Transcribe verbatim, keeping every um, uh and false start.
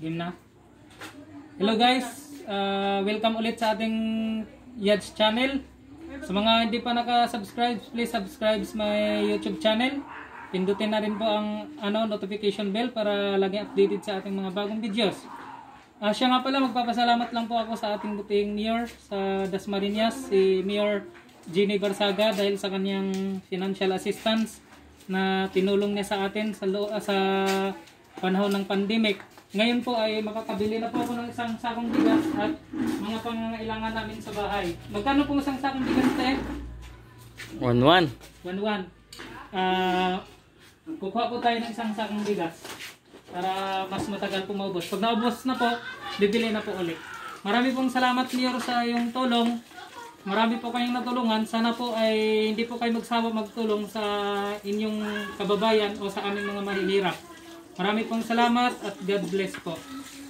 Game na. Hello guys, uh, welcome ulit sa ating Yads channel. Sa mga hindi pa naka-subscribe, please subscribe my YouTube channel. Pindutin na rin po ang ano, notification bell para lagi updated sa ating mga bagong videos. Uh, siya nga pala, magpapasalamat lang po ako sa ating buting Mayor sa Dasmariñas, si Mayor Jenny Barsaga, dahil sa kanyang financial assistance na tinulong niya sa atin sa, uh, sa panahon ng pandemic. Ngayon po ay makakabili na po ako ng isang sakong bigas at mga pangangailangan namin sa bahay. Magkano po isang sakong bigas tayo? one one. one one. Uh, kukuha po tayo ng isang sakong bigas para mas matagal po maubos. Pag naubos na po, bibili na po ulit. Marami pong salamat Mayor sa iyong tulong. Marami po kayong natulungan. Sana po ay hindi po kayo magsawa magtulong sa inyong kababayan o sa aming mga mahihirap. Marami pong salamat at God bless po.